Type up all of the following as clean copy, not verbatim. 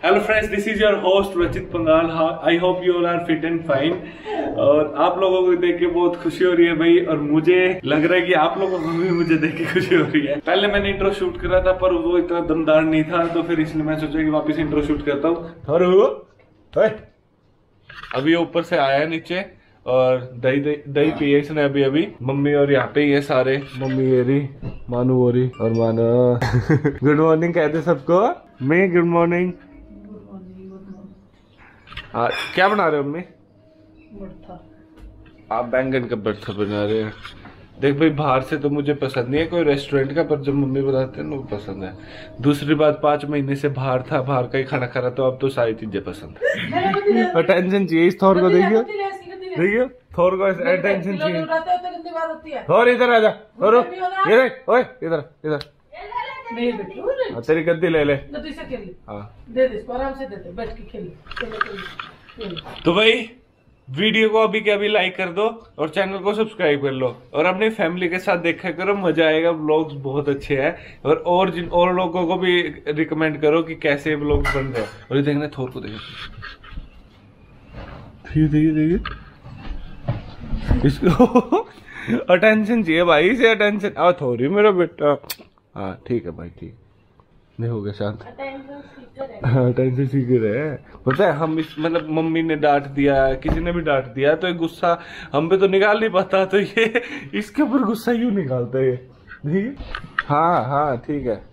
Hello friends, this is your host Rachit Pangal. I hope you all are fit and fine. और आप लोगों को देख के बहुत खुशी हो रही है भाई, और मुझे लग रहा है कि आप लोगों को भी मुझे देख के खुशी हो रही है। पहले मैंने इंट्रो शूट करा था पर वो इतना दमदार नहीं था, तो फिर इसलिए मैं सोचा कि वापस इंट्रो शूट करता हूँ। अभी ऊपर से आया नीचे और दही पिए इसने अभी। मम्मी और यहाँ पे ये सारे मम्मी येरी मानू ओरी और मानो गुड मॉर्निंग कहते सबको। मैं गुड मॉर्निंग। क्या बना रहे हो मम्मी? आप बैंगन का भरता बना रहे हैं। देख भाई, बाहर से तो मुझे पसंद नहीं है कोई रेस्टोरेंट का, पर जब मम्मी बताते हैं ना वो पसंद है। दूसरी बात, 5 महीने से बाहर था, बाहर का ही खाना खा रहा, तो अब तो सारी चीजें पसंद है। अटेंशन चाहिए इस थोर को। देखिए थोर को अटेंशन चाहिए। थोर इधर आ जा, थोर इधर तेरी गद्दी ले ले। हाँ दे दे, आराम से दे दे, बैठ के खेल। तो भाई वीडियो को अभी के अभी लाइक कर दो और चैनल को सब्सक्राइब कर लो और अपनी फैमिली के साथ देखा करो, मजा आएगा। व्लॉग्स बहुत अच्छे हैं और लोगों को भी रिकमेंड करो कि कैसे व्लॉग्स बन रहे हैं। और ये देखना, थोर को देखिए इसको अटेंशन चाहिए भाई, इसे अटेंशन। थोड़ी मेरा बेटा। हाँ ठीक है भाई, ठीक नहीं हो गया, शांत। अटेंशन सीकर है। पता है हम इस मतलब मम्मी ने डांट दिया, किसी ने भी डांट दिया, तो ये गुस्सा हम पे तो निकाल नहीं पाता, तो ये इसके ऊपर गुस्सा यूं निकालता है ये। हाँ ठीक है।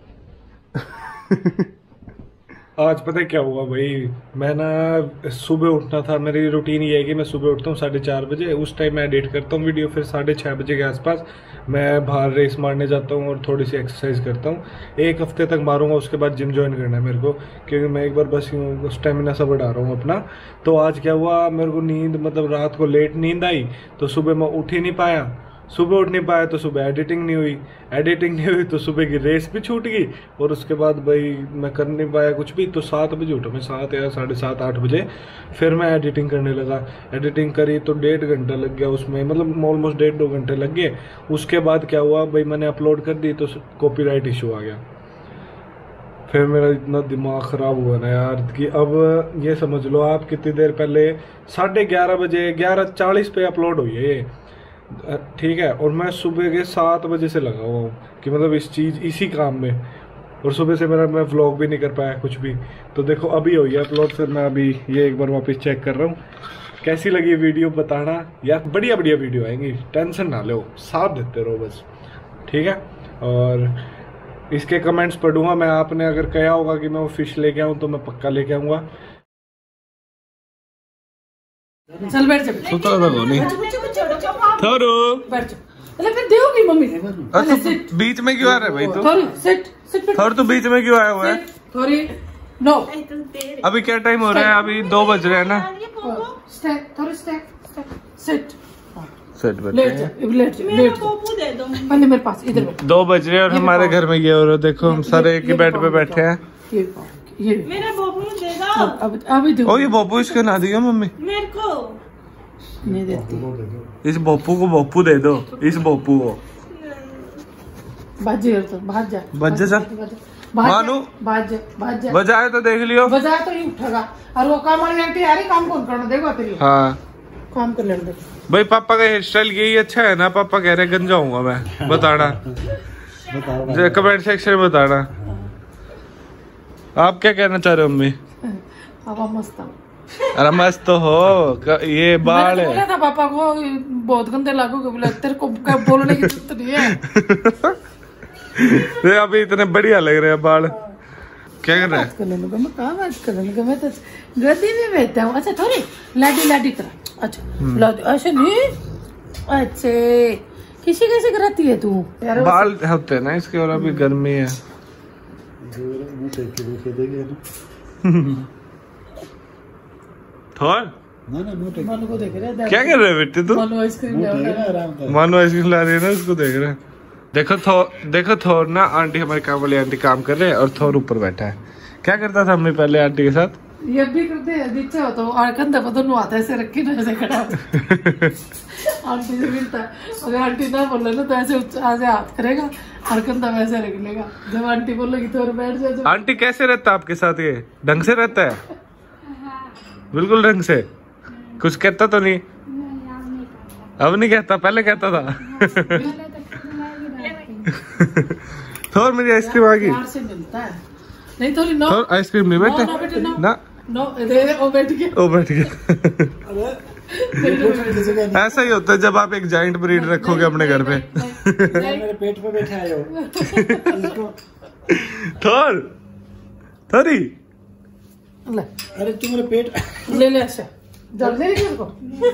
आज पता है क्या हुआ भाई, मैं ना सुबह उठना था। मेरी रूटीन ये है कि मैं सुबह उठता हूँ 4:30 बजे। उस टाइम मैं एडिट करता हूँ वीडियो, फिर 6:30 बजे के आसपास मैं बाहर रेस मारने जाता हूँ और थोड़ी सी एक्सरसाइज करता हूँ। 1 हफ्ते तक मारूंगा, उसके बाद जिम ज्वाइन करना है मेरे को, क्योंकि मैं एक बार बस स्टेमिना सा बढ़ा रहा हूँ अपना। तो आज क्या हुआ, मेरे को नींद मतलब रात को लेट नींद आई, तो सुबह मैं उठ ही नहीं पाया। सुबह उठ नहीं पाया तो सुबह एडिटिंग नहीं हुई तो सुबह की रेस भी छूट गई। और उसके बाद भाई मैं कर नहीं पाया कुछ भी। तो 7 बजे उठा मैं, 7 या 7:30 8 बजे। फिर मैं एडिटिंग करने लगा। एडिटिंग करी तो 1.5 घंटा लग गया उसमें, मतलब ऑलमोस्ट 1.5-2 घंटे लग गए। उसके बाद क्या हुआ भाई, मैंने अपलोड कर दी तो कॉपीराइट इशू आ गया। फिर मेरा इतना दिमाग ख़राब हुआ ना यार कि अब ये समझ लो आप, कितनी देर पहले 11:30 बजे 11:40 पे अपलोड हुई है ये, ठीक है। और मैं सुबह के 7 बजे से लगा हुआ हूँ कि मतलब इसी काम में। और सुबह से मैं व्लॉग भी नहीं कर पाया कुछ भी। तो देखो अभी हो गया अपलोड। फिर मैं अभी ये एक बार वापस चेक कर रहा हूँ। कैसी लगी वीडियो बताना यार, बढ़िया वीडियो आएंगी, टेंशन ना लो, साथ देते रहो बस, ठीक है। और इसके कमेंट्स पढ़ूंगा मैं। आपने अगर कहा होगा कि मैं वो फिश लेके आऊँ तो मैं पक्का लेके आऊँगा। चल बैठ जा। थोरू फिर देगी मम्मी ने। बीच में क्यों आ रहा है भाई? तो थोर तो बीच में क्यों आया हुआ है? थोड़ी नो। अभी क्या टाइम हो रहा है? अभी 2 बज रहे हैं ना। मेरे पास इधर 2 बज रहे हैं और हमारे घर में ये हो रहा है। देखो हम सारे एक ही बेड पे बैठे हैं। मेरा बब्बू देगा। अभी दो। ओ ये बब्बू इसको ना दिया मम्मी, मेरे को नहीं देती। इस बब्बू को बब्बू दे दो, इस बब्बू को। भाग जा मानू, बजाए तो देख लियो। बजाए तो ही उठेगा। और वो काम वाली आंटी यार काम कौन करना देगा तेरी? हाँ काम कर लेने दे भाई। पापा का हेयर स्टाइल यही अच्छा है ना? पापा कह रहे गंजा हूँगा मैं, बताना कमेंट सेक्शन में बताना। आप क्या कहना चाह रहे हो मम्मी? मस्त। अरे मस्त तो हो, ये बाल है। बोला था पापा को बहुत गंदे लागू, बोला तेरे को बोलने की जरूरत नहीं है। अभी इतने बढ़िया लग रहे हैं बाल। क्या कर रहे हैं? मैं कहाँ बात कर रहा हूँ, मैं तो गद्दी में बैठा हूँ। अच्छा थोड़ी लाडी करा। अच्छा अच्छा नहीं, अच्छे कैसे कराती है तू? बाल होते हैं ना इसके, और अभी गर्मी है। थोर को देख रहे हैं। क्या कर रहे है बेटे तू? मानो आइसक्रीम ला रही है ना, उसको देख रहे हैं। देखो थोर ना, आंटी हमारे काम वाली आंटी काम कर रहे हैं और थोर ऊपर बैठा है। क्या करता था मम्मी पहले आंटी के साथ? ये भी करते हैं नीचे हो तो और कंधे पर दोनों हाथ ऐसे रखे ना ऐसे खड़ा आंटी से मिलता है। अगर आंटी ना बोले ना तो ऐसे ऐसे हाथ करेगा और कंधा वैसे रख लेगा। जब आंटी बोलेगी तो बैठ जाए। आंटी कैसे रहता है आपके साथ? ये ढंग से रहता है? बिल्कुल ढंग से। कुछ कहता तो नहीं? अब नहीं कहता, पहले कहता था। थोड़ा मेरी आइसक्रीम आ गई। से मिलता है नहीं थोड़ी नो आइसक्रीम नहीं बेटे ना। नो दे ओ बैठ गया। ऐसा ही होता है जब आप एक जाइंट ब्रीड रखोगे अपने घर पे। मेरे पेट पे बैठा है थोड़ी अरे तू मेरे पेट ले ले ऐसे जल्दी लेके को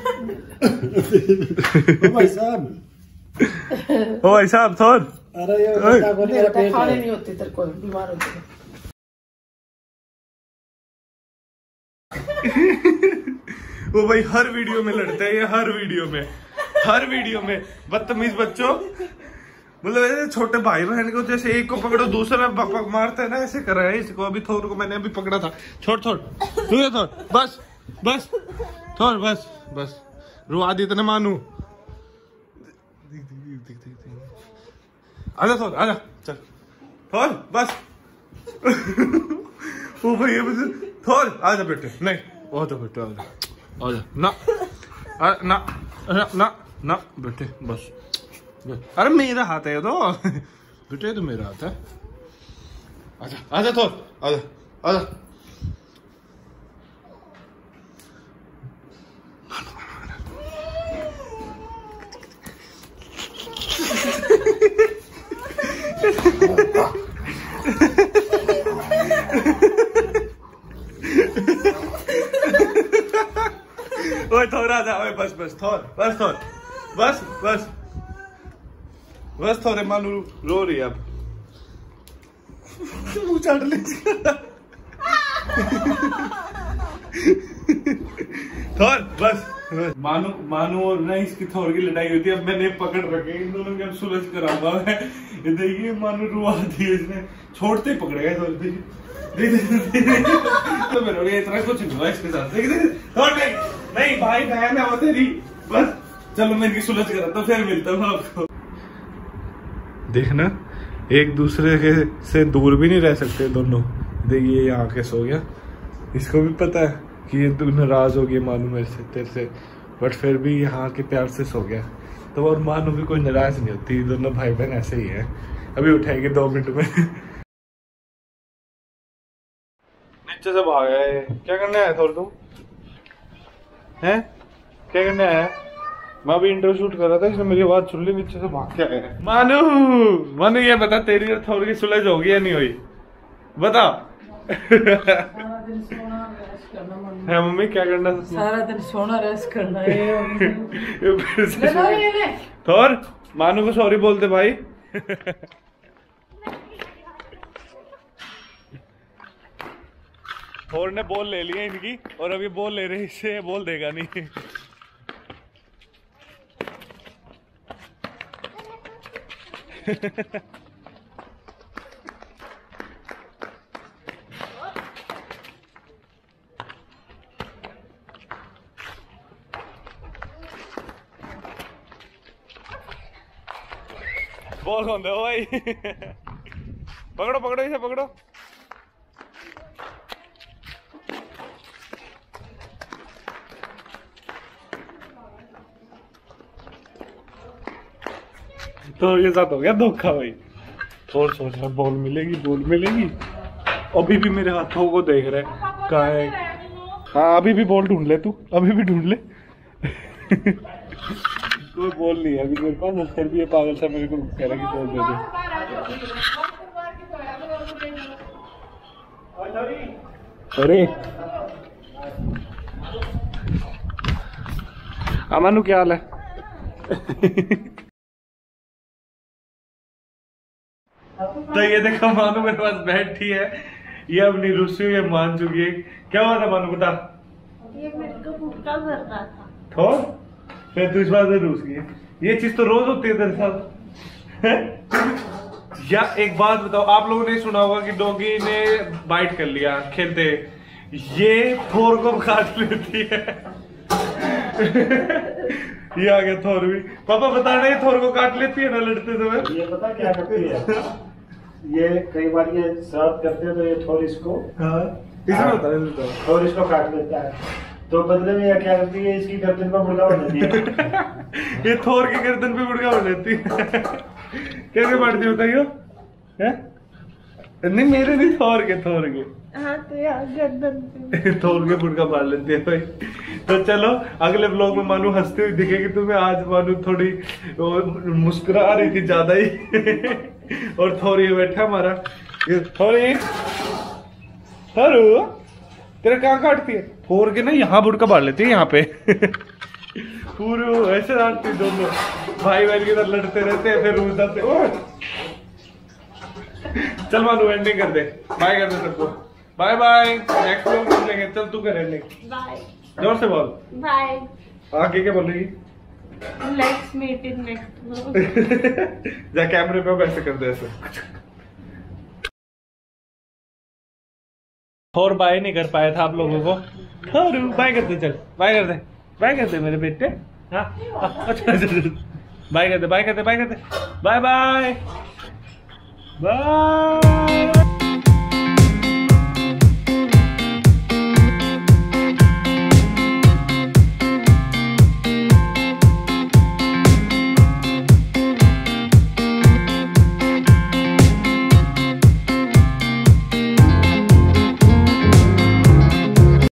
भाई साहब। ओ भाई साहब थोड़। अरे ये मेरा पेट खाने नहीं होती तेरे को बीमार होती है। वो भाई हर वीडियो में लड़ते हैं ये, हर वीडियो में बदतमीज बच्चों। मतलब ऐसे छोटे भाई बहन को जैसे एक को पकड़ो दूसरा मारता है ना, ऐसे कर रहा है इसको। अभी थोड़ को मैंने अभी पकड़ा था। छोड़ तू ये थोड़ बस थोड़ बस रुआ दी तने मानू। आजा थोड़ आजा चल थोड़ बस। वो भाई थोड़ आजा बेटे। नहीं वो तो बेटे आजा ना बेटे बस। अरे मेरा हाथ है ये तो बेटे, तो मेरा हाथ है। आजा थोड़ आजा। ओए थोड़ा जा, ओए बस थोड़े मानू रो रही है अब। मुँह चाट लीजिए थोड़ बस। मानू और ना इसकी थोड़ की लड़ाई हुई थी। अब मैंने पकड़ रखे इन दोनों के, अब सुलझ कराऊंगा मैं। देखिए मानू रुआ दी इसने, छोड़ते ही पकड़ेगा थोड़ी देर। तो मेरे इतना कुछ नहीं हुआ इसके साथ। नहीं भाई बहन है वो तेरी। बस चलो मैं इनकी सुलझ करा तो फिर मिलता हूँ आपको। देखना एक दूसरे के से दूर भी नहीं रह सकते दोनों। देखिए यहाँ के सो गया। इसको भी पता है कि ये नाराज हो गई मानू मेरे से, तेरे से, बट फिर भी यहाँ के प्यार से सो गया। तो और मानू भी कोई नाराज नहीं होती। दोनों भाई बहन ऐसे ही है। अभी उठाएंगे 2 मिनट में। नीचे से भाग गए। क्या करने आया थोड़ा तुम हैं? क्या करने आया? मैं अभी इंटरव्यू शूट कर रहा था, इसने मेरी आवाज सुन ली, नीचे से भाग के आया। मानू ये बता तेरी और थोड़ी की सुलझ होगी या नहीं हुई? बता। है मम्मी क्या करना? सारा दिन सोना रेस्ट करना है। थोर मानू को सॉरी बोलते भाई। थोर ने बॉल ले लिया इनकी और अभी बॉल ले रहे, इससे बॉल देगा नहीं। बॉल कौन दे भाई? पकड़ो इसे पकड़ो। तो ये साथ हो गया धोखा भाई। थोड़ा सोच रहा बॉल मिलेगी। अभी भी मेरे हाथों को देख रहे कहाँ है। हाँ अभी भी बॉल ढूंढ ले तू, अभी भी ढूंढ ले। कोई बॉल नहीं है अभी मेरे पास। फिर भी ये पागल सा मेरे को कह रहा है कि बॉल दे दे। अरे अमानु क्या हाल है? तो ये देखो मानू मेरे पास बैठी है। ये अपनी रुस्सी हुई मान चुकी है। क्या हुआ था मानू बता? ये मेरे को भूखा कर रहा था। तो फिर तू इस बात से रूस गई। ये चीज तो रोज होती है तेरे साथ। या एक बात बताओ, आप लोगों ने सुना होगा कि डॉगी ने बाइट कर लिया खेलते, ये थोर को काट लेती है। ये आ गया थोर भी। पापा बताना ये थोर को काट लेती है ना लड़ते समय। ये पता क्या करती है, ये कई बार ये श्राद्ध करते हैं तो ये थोर इसको थोर इसको काट लेता है, तो बदले में ये क्या करती है, इसकी गर्दन पर मुर्गा बन जाती है। ये थोर की गर्दन पे मुर्गा बन जाती है। कैसे बांटती बताइयो? नहीं मेरे नहीं, थोर के हाँ तो यार गर्दन पे थोर के मुर्गा मार लेती है भाई। तो चलो अगले ब्लॉग में मानू हंसती हुई दिखेगी तुम्हें। आज मानू थोड़ी मुस्कुरा रही थी ज्यादा ही। और थोर ये बैठा हमारा, ये थोरी थोरू तेरा कहाँ काटती है? थोर के ना यहाँ बुड़का मार लेती है यहाँ पे। पूरे ऐसे डांटती, दोनों भाई बहन की तरह लड़ते रहते हैं, फिर रुस जाते। चल मानू एंडिंग कर दे, बाय कर दे सबको, बाय बाय, नेक्स्ट व्लॉग में मिलेंगे। चल तू कर एंडिंग, बाय, जोर से बोल, बाय, आगे क्या बोलेगी? Let's meet in next vlog. जा कैमरे पे ऐसे कर दे, ऐसे। और बाय नहीं कर पाया था आप लोगों को। और बाय कर दे, चल बाय कर दे, बाय कर दे मेरे बेटे। हाँ अच्छा बाय कर दे, बाय कर दे, बाय कर दे, बाय बाय बाय।